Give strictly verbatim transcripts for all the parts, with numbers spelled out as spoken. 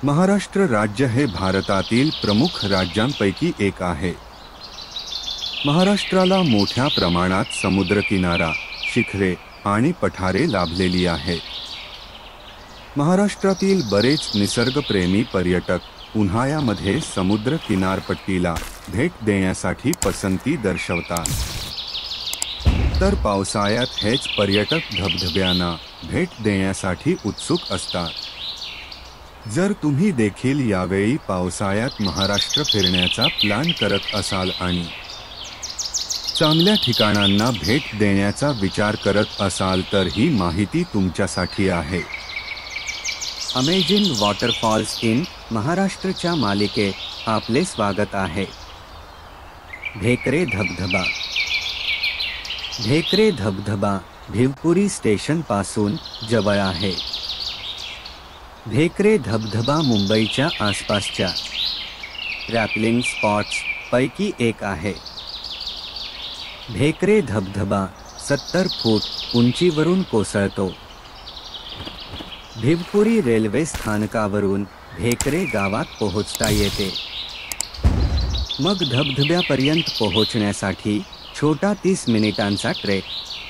महाराष्ट्र राज्य हे भारतातील प्रमुख राज्यांपैकी एक आहे। महाराष्ट्राला मोठ्या प्रमाणात समुद्रकिनारा, शिखरे आणि पठारे लाभलेली आहेत। महाराष्ट्रातील बरेच निसर्गप्रेमी पर्यटक उन्हाळ्यामध्ये समुद्र किनारपट्टीला भेट देण्यासाठी पसंती दर्शवतात, तर पावसाळ्यात हेच पर्यटक धबधब्यांना भेट देण्यासाठी उत्सुक असतात। जर तुम्ही देखील यावेळी पावसाळ्यात महाराष्ट्र फिरण्याचा प्लॅन करत असाल आणि चांगल्या ठिकाणांना भेट देण्याचा विचार करत असाल तर ही माहिती तुमच्यासाठी आहे। अमेजिंग वॉटरफॉल्स इन महाराष्ट्रच्या मालिकेत आपले स्वागत आहे। भेकरे धबधबा। भेकरे धबधबा भिवपुरी स्टेशन पासून जवळ आहे। भेकरे धबधबा मुंबईच्या आसपासच्या रॅपलिंग स्पॉट्स पैकी एक आहे। भेकरे धबधबा सत्तर फूट उंचीवरून कोसळतो। भिवपुरी रेल्वे स्थानकावरून भेकरे गावात पोहोचता येते। मग धबधब्यापर्यंत पोहोचण्यासाठी छोटा तीस मिनिटांचा ट्रेक।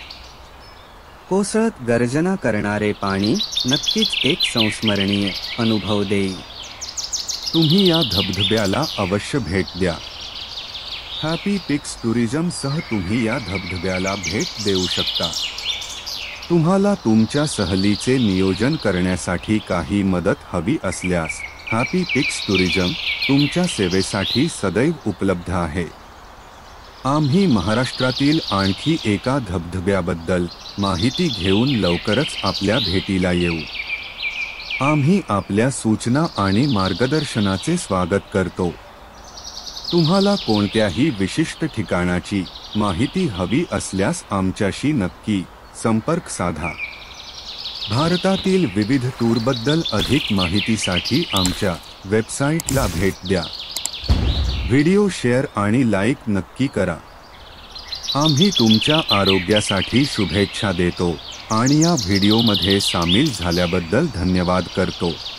कोसळत गर्जना करणारे पाणी नक्कीच एक संस्मरणीय अनुभव देईल। तुम्ही या धबधब्याला अवश्य भेट द्या। हॅपी पिक्स टुरिझम सह तुम्ही या धबधब्याला भेट देऊ शकता। तुम्हाला तुमच्या सहलीचे नियोजन करण्यासाठी काही मदत हवी असल्यास हॅपी पिक्स टुरिझम तुमच्या सेवेसाठी सदैव उपलब्ध आहे। आम्ही महाराष्ट्रातील आणखी एका धबधब्याबद्दल माहिती घेऊन लवकरच आपल्या भेटीला येऊ। आम्ही आपल्या सूचना आणि मार्गदर्शनाचे स्वागत करतो। तुम्हाला कोणत्याही विशिष्ट ठिकाणाची माहिती हवी असल्यास आमच्याशी नक्की संपर्क साधा। भारतातील विविध टूरबद्दल अधिक माहितीसाठी आमच्या वेबसाईटला भेट द्या। व्हिडिओ शेअर आणि लाईक नक्की करा। आम्ही तुमच्या आरोग्यासाठी शुभेच्छा देतो आणि या व्हिडिओमध्ये सामील झाल्याबद्दल धन्यवाद करतो।